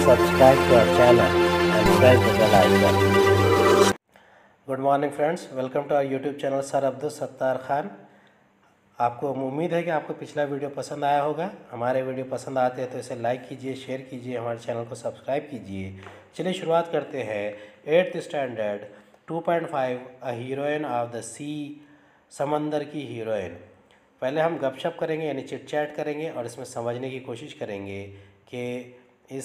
subscribe to our channel and press the bell icon. Good morning friends, welcome to our YouTube channel sir Abdul Sattar Khan. आपको उम्मीद है कि आपको पिछला वीडियो पसंद आया होगा। हमारे वीडियो पसंद आते हैं तो इसे लाइक कीजिए, शेयर कीजिए, हमारे चैनल को सब्सक्राइब कीजिए। चलिए शुरुआत करते हैं। 8th standard 2.5 a heroine of the sea, समंदर की हीरोइन। पहले हम गपशप करेंगे यानी चिट चैट करेंगे और इसमें समझने की कोशिश करेंगे कि इस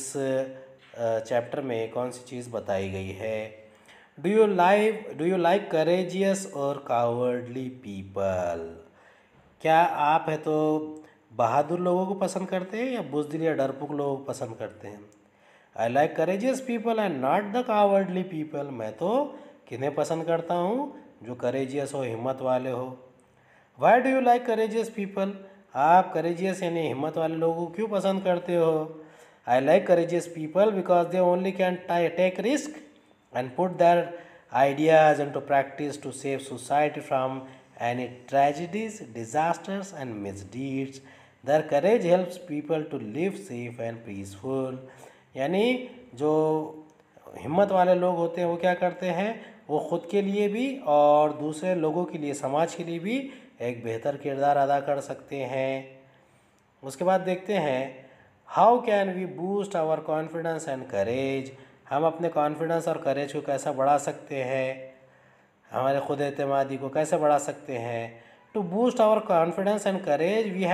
चैप्टर में कौन सी चीज़ बताई गई है। डू यू लाइक करेजियस और कावर्डली पीपल? क्या आप है तो बहादुर लोगों को पसंद करते हैं या बुज़दिल या डरपोक लोगों को पसंद करते हैं? I like courageous people and not the cowardly people. मैं तो किन्हें पसंद करता हूँ? जो करेजियस हो, हिम्मत वाले हो। Why do you like courageous people? आप करेजियस यानी हिम्मत वाले लोगों को क्यों पसंद करते हो? I like courageous people because they only can take risk and put their ideas into practice to save society from any tragedies, disasters and misdeeds. Their courage helps people to live safe and peaceful. यानी जो हिम्मत वाले लोग होते हैं वो क्या करते हैं? वो ख़ुद के लिए भी और दूसरे लोगों के लिए, समाज के लिए भी एक बेहतर किरदार अदा कर सकते हैं। उसके बाद देखते हैं how can we boost our confidence and courage. हम अपने कॉन्फिडेंस और करेज को कैसे बढ़ा सकते हैं, हमारे खुद एतमादी को कैसे बढ़ा सकते हैं। To boost our confidence and courage we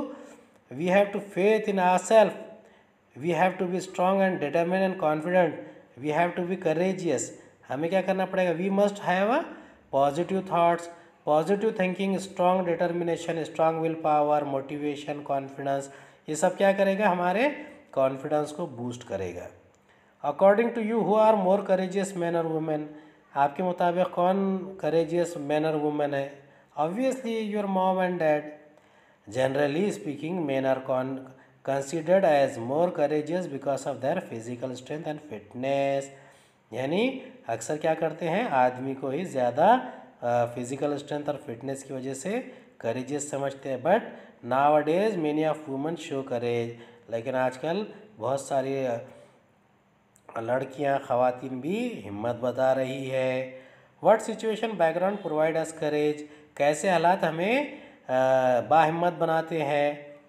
have to faith in our self, we have to be strong and determine and confident, we have to be courageous. हमें क्या करना पड़ेगा? We must have a positive thoughts, positive thinking, strong determination, strong will power, motivation, confidence. ये सब क्या करेगा? हमारे confidence को बूस्ट करेगा। According to you who are more courageous man और वुमेन? आपके मुताबिक कौन करेजियस मैन और वुमेन है? Obviously your mom and dad. Generally speaking man are considered as more courageous because of their physical strength and fitness. यानी अक्सर क्या करते हैं? आदमी को ही ज़्यादा फिजिकल स्ट्रेंथ और फिटनेस की वजह से करेजियस समझते हैं। But nowadays many of women show courage. लेकिन आजकल बहुत सारी लड़कियां, ख़वातीन भी हिम्मत बता रही है। What situation background provide us courage? कैसे हालात हमें बाहिम्मत बनाते हैं?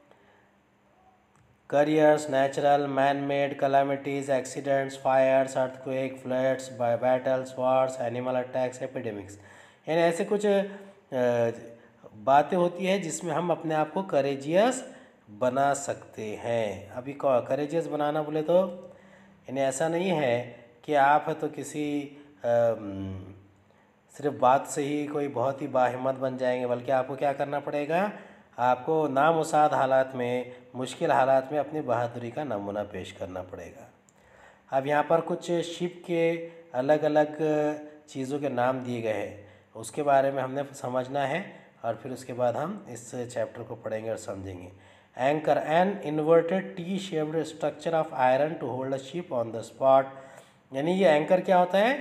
Careers, natural, man made calamities, accidents, fires, earthquake, floods, battles, wars, animal attacks, epidemics. यानी ऐसे कुछ बातें होती है जिसमें हम अपने आप को करेजियस बना सकते हैं। अभी करेजियस बनाना बोले तो यानी ऐसा नहीं है कि आप है तो किसी सिर्फ बात से ही कोई बहुत ही बाहिम्मत बन जाएंगे, बल्कि आपको क्या करना पड़ेगा? आपको नामुसाद हालात में, मुश्किल हालात में अपनी बहादुरी का नमूना पेश करना पड़ेगा। अब यहाँ पर कुछ शिप के अलग अलग चीज़ों के नाम दिए गए हैं, उसके बारे में हमने समझना है और फिर उसके बाद हम इस चैप्टर को पढ़ेंगे और समझेंगे। Anchor, an inverted T shaped structure of iron to hold a ship on the spot. यानी ये एंकर क्या होता है?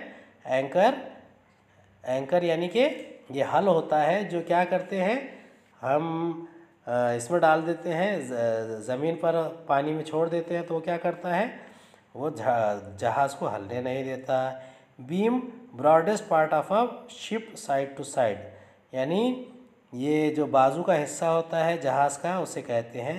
एंकर यानी कि ये हल होता है जो क्या करते हैं हम इसमें डाल देते हैं, ज़मीन पर पानी में छोड़ देते हैं तो वो क्या करता है? वो जहाज़ को हलने नहीं देता। Beam, broadest part of a ship side to side. यानी ये जो बाजू का हिस्सा होता है जहाज़ का उसे कहते हैं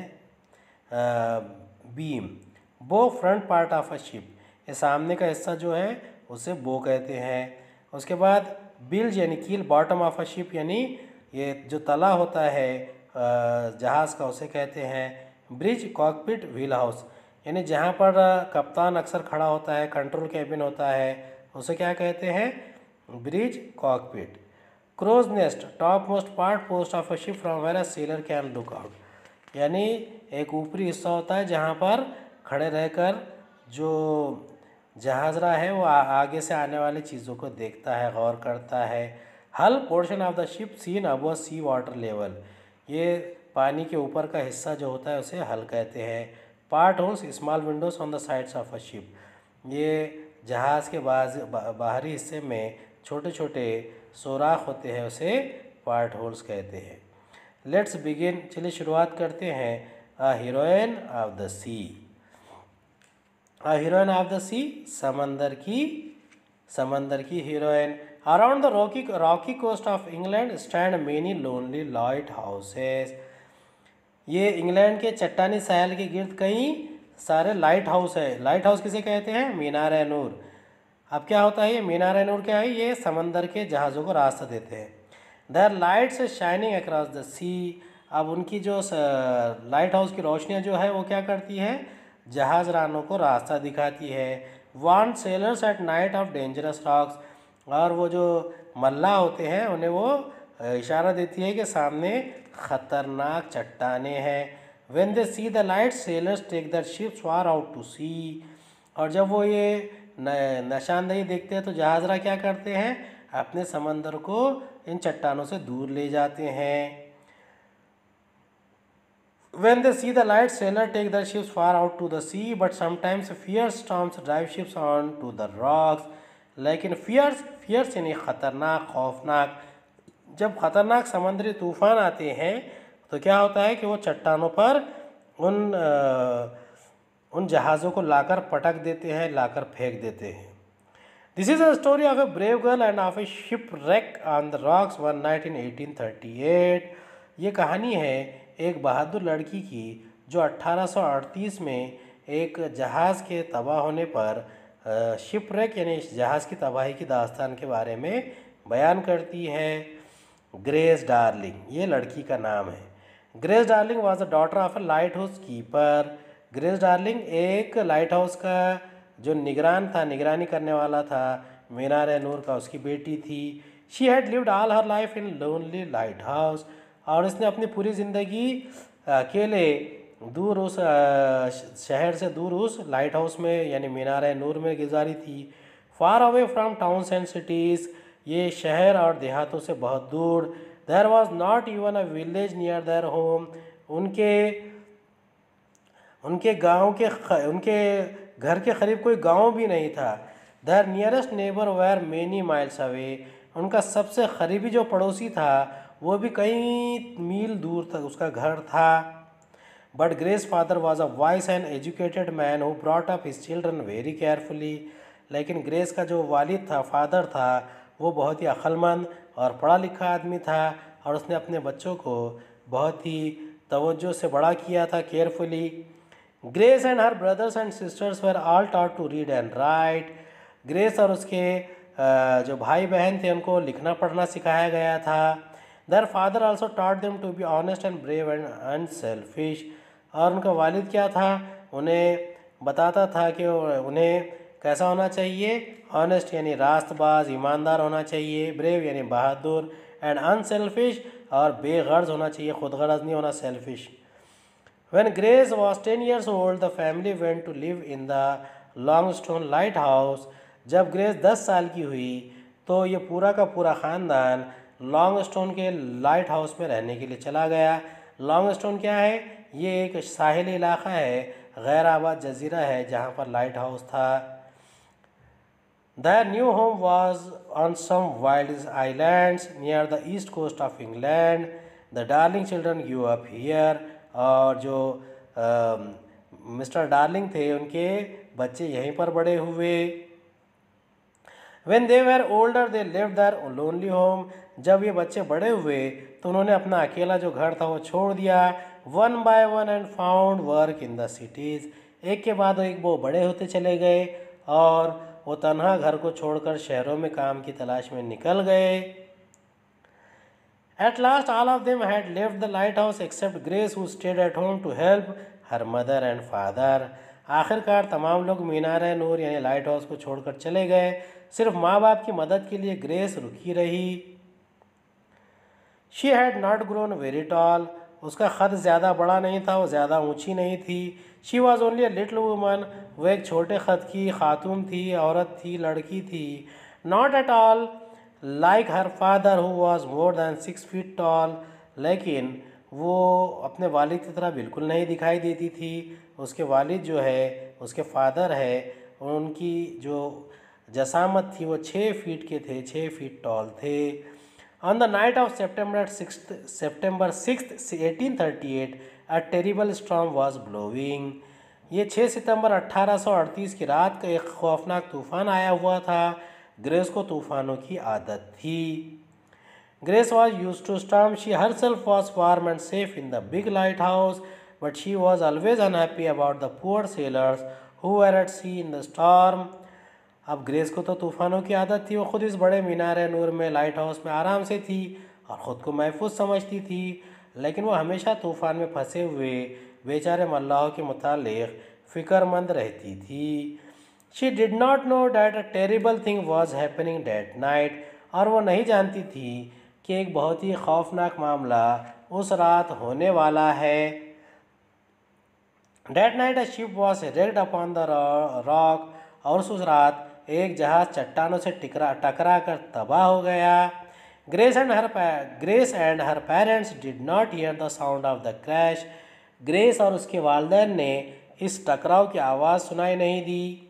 beam. Bow, front part of a ship. ये सामने का हिस्सा जो है उसे बो कहते हैं। उसके बाद बिल्ज यानी कील, बॉटम ऑफ अ शिप यानी ये जो तला होता है जहाज़ का उसे कहते हैं ब्रिज। कॉकपिट, व्हील हाउस यानी जहाँ पर कप्तान अक्सर खड़ा होता है, कंट्रोल कैबिन होता है, उसे क्या कहते हैं? Bridge, cockpit. Crow's nest, top most part post of a ship from where a sailor can look out. यानी एक ऊपरी हिस्सा होता है जहाँ पर खड़े रहकर जो जहाज़रा है वो आगे से आने वाली चीज़ों को देखता है, गौर करता है। Hull, portion of the ship seen above sea water level. ये पानी के ऊपर का हिस्सा जो होता है उसे हल कहते हैं। Port holes, small windows on the sides of a ship. ये जहाज़ के बाहरी हिस्से में छोटे छोटे सुराख होते हैं, उसे पार्ट होल्स कहते हैं। लेट्स बिगिन, चलिए शुरुआत करते हैं। A heroine of the sea. Heroine of the sea, समंदर की हीरोइन। Around the rocky coast of England stand many lonely lighthouses. ये इंग्लैंड के चट्टानी साहल के गिर्द कई सारे लाइट हाउस है। लाइट हाउस किसे कहते हैं? मीनार नूर। अब क्या होता है ये मीनार नूर? क्या है ये? समंदर के जहाज़ों को रास्ता देते हैं। Their lights shining across the sea. अब उनकी जो लाइट हाउस की रोशनियाँ जो है वो क्या करती है? जहाज़ रानों को रास्ता दिखाती है। Warn sailors at night of dangerous rocks. और वो जो मल्लाह होते हैं उन्हें वो इशारा देती है कि सामने ख़तरनाक चट्टानें हैं। When they see the light sailors take their ships far out to sea. और जब वो ये निशानदेही देखते हैं तो जहाज़रा क्या करते हैं? अपने समंदर को इन चट्टानों से दूर ले जाते हैं। When they see the light, sailors take their ships far out to the sea, but sometimes fierce storms drive ships on to the rocks. लेकिन fierce यानी ख़तरनाक, खौफनाक। जब ख़तरनाक समुद्री तूफ़ान आते हैं तो क्या होता है कि वो चट्टानों पर उन जहाज़ों को लाकर पटक देते हैं, लाकर फेंक देते हैं। This is a story of a brave girl and of a shipwreck on the rocks one night in 1838। ये कहानी है एक बहादुर लड़की की जो 1838 में एक जहाज़ के तबाह होने पर शिप रेक यानी जहाज़ की तबाही की दास्तान के बारे में बयान करती है। ग्रेस डार्लिंग, ये लड़की का नाम है। Grace Darling was the daughter of a lighthouse keeper. Grace Darling एक लाइट हाउस का जो निगरान था, निगरानी करने वाला था मीनार नूर का, उसकी बेटी थी। She had lived all her life in lonely lighthouse. और इसने अपनी पूरी ज़िंदगी अकेले दूर उस शहर से दूर उस लाइट हाउस में यानी मीनार नूर में गुजारी थी। Far away from towns and cities, ये शहर और देहातों से बहुत दूर। There was not even a village near their home, उनके घर के करीब कोई गांव भी नहीं था। Their nearest neighbour were many miles away, उनका सबसे करीबी जो पड़ोसी था वो भी कई मील दूर तक उसका घर था। But Grace father was a wise and educated man who brought up his children very carefully. लेकिन ग्रेस का जो वालिद था, फादर था, वो बहुत ही अक्लमंद और पढ़ा लिखा आदमी था और उसने अपने बच्चों को बहुत ही तवज्जो से बड़ा किया था, carefully. Grace and her brothers and sisters were all taught to read and write. Grace और उसके जो भाई बहन थे उनको लिखना पढ़ना सिखाया गया था। Their father also taught them to be honest and brave and unselfish. और उनका वालिद क्या था? उन्हें बताता था कि उन्हें कैसा होना चाहिए? ऑनेस्ट यानी रास्तबाज, ईमानदार होना चाहिए। ब्रेव यानी बहादुर। एंड अनसेल्फिश और बेगर्ज होना चाहिए, खुदगर्ज नहीं होना, selfish. When Grace was 10 years old, the family went to live in the Longstone Lighthouse. जब ग्रेस 10 साल की हुई तो ये पूरा का पूरा ख़ानदान लॉन्गस्टोन के लाइट हाउस में रहने के लिए चला गया। लॉन्गस्टोन क्या है? ये एक साहिली इलाक़ा है, गैर आबाद जजीरा है जहाँ पर लाइट हाउस था। Their new home was on some wild islands near the east coast of England. The Darling children grew up here. और जो मिस्टर डार्लिंग थे उनके बच्चे यहीं पर बड़े हुए। When they were older, they left their lonely home. जब ये बच्चे बड़े हुए तो उन्होंने अपना अकेला जो घर था वो छोड़ दिया। One by one and found work in the cities. एक के बाद एक वो बड़े होते चले गए और वो तन्हा घर को छोड़कर शहरों में काम की तलाश में निकल गए। At last, all of them had left the lighthouse except Grace, who stayed at home to help her mother and father. आखिरकार तमाम लोग मीनार नूर यानी लाइट हाउस को छोड़कर चले गए, सिर्फ माँ बाप की मदद के लिए ग्रेस रुकी रही। She had not grown very tall. उसका कद ज़्यादा बड़ा नहीं था, वो ज़्यादा ऊंची नहीं थी। She was only a little woman. वो एक छोटे कद की खातून थी, औरत थी, लड़की थी। Not at all like her father who was more than 6 feet tall. लेकिन वो अपने वालिद की तरह बिल्कुल नहीं दिखाई देती थी। उसके वालिद जो है, उसके फादर है, उनकी जो जसामत थी वो 6 फीट के थे, 6 फीट टॉल थे। On the night of September 6th, 1838, a terrible storm was blowing. ये 6 सितंबर 1838 की रात का एक खौफनाक तूफान आया हुआ था। ग्रेस को तूफानों की आदत थी। Grace was used to storm. She herself was warm and safe in the big lighthouse, but she was always unhappy about the poor sailors who were at sea in the storm. अब Grace को तो तूफ़ानों की आदत थी। वो खुद इस बड़े मीनार नूर में लाइट हाउस में आराम से थी और ख़ुद को महफूज समझती थी, लेकिन वो हमेशा तूफ़ान में फंसे हुए बेचारे मल्लाहों के मुतालिक फ़िक्रमंद रहती थी। She did not know that a terrible thing was happening that night. और वो नहीं जानती थी कि एक बहुत ही खौफनाक मामला उस रात होने वाला है। That night a ship was wrecked upon the rock. और उस रात एक जहाज़ चट्टानों से टकरा कर तबाह हो गया। Grace and her parents did not hear the sound of the crash. Grace और उसके वालिदैन ने इस टकराव की आवाज़ सुनाई नहीं दी।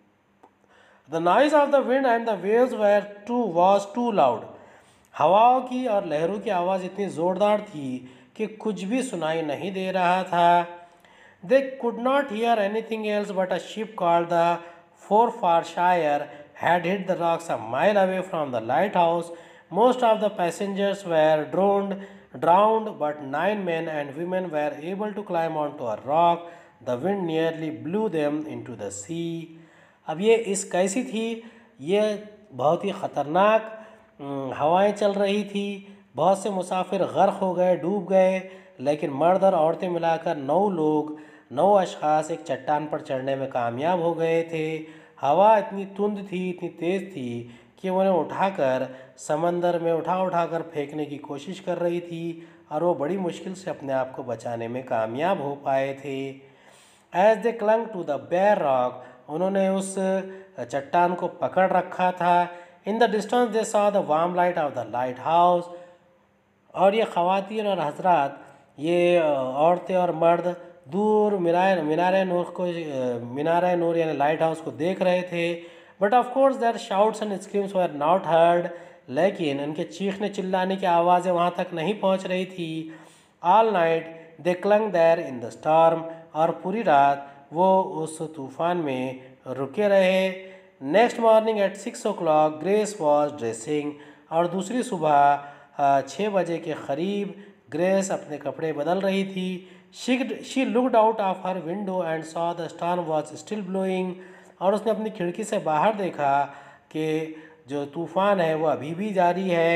The noise of the wind and the waves was too loud. हवाओं की और लहरों की आवाज़ इतनी ज़ोरदार थी कि कुछ भी सुनाई नहीं दे रहा था। They could not hear anything else but a ship called the Forfarshire had hit the rocks a mile away from the lighthouse. Most of the passengers were drowned, but 9 men and women were able to climb onto a rock. The wind nearly blew them into the sea. अब ये इस कैसी थी, ये बहुत ही ख़तरनाक हवाएं चल रही थी। बहुत से मुसाफिर गर्क हो गए, डूब गए, लेकिन मर्द और औरतें मिलाकर 9 अशख़ास एक चट्टान पर चढ़ने में कामयाब हो गए थे। हवा इतनी तुंद थी, इतनी तेज़ थी कि उन्हें उठाकर समंदर में उठा कर फेंकने की कोशिश कर रही थी और वो बड़ी मुश्किल से अपने आप को बचाने में कामयाब हो पाए थे। As they clung to the bare rock, उन्होंने उस चट्टान को पकड़ रखा था। In the distance they saw the warm light of the lighthouse. और ये ख़वातीन और हज़रात, ये औरतें और मर्द दूर मीनार नूर यानी लाइट हाउस को देख रहे थे। But of course their shouts and screams were not heard. लेकिन उनके चीखने चिल्लाने की आवाज़ें वहाँ तक नहीं पहुँच रही थी. All night they clung there in the storm. और पूरी रात वो उस तूफ़ान में रुके रहे. Next morning at 6 o'clock Grace was dressing. और दूसरी सुबह 6 बजे के करीब ग्रेस अपने कपड़े बदल रही थी. She looked out of her window and saw the storm was still blowing. और उसने अपनी खिड़की से बाहर देखा कि जो तूफ़ान है वो अभी भी जारी है.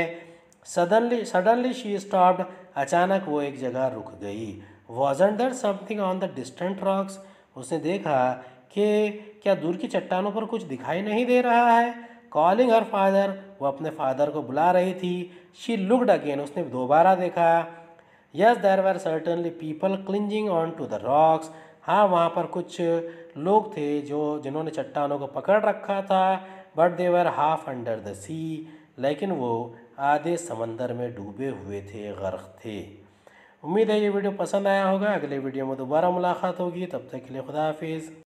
Suddenly she stopped. अचानक वो एक जगह रुक गई. Wasn't there something on the distant rocks. उसने देखा कि क्या दूर की चट्टानों पर कुछ दिखाई नहीं दे रहा है. Calling her father. वो अपने फादर को बुला रही थी. She looked again. उसने दोबारा देखा. Yes there were certainly people clinging on to the rocks. हाँ, वहाँ पर कुछ लोग थे जिन्होंने चट्टानों को पकड़ रखा था. But they were half under the sea. लेकिन वो आधे समंदर में डूबे हुए थे, गर्क थे. उम्मीद है ये वीडियो पसंद आया होगा. अगले वीडियो में दोबारा मुलाकात होगी. तब तक के लिए खुदा हाफिज़.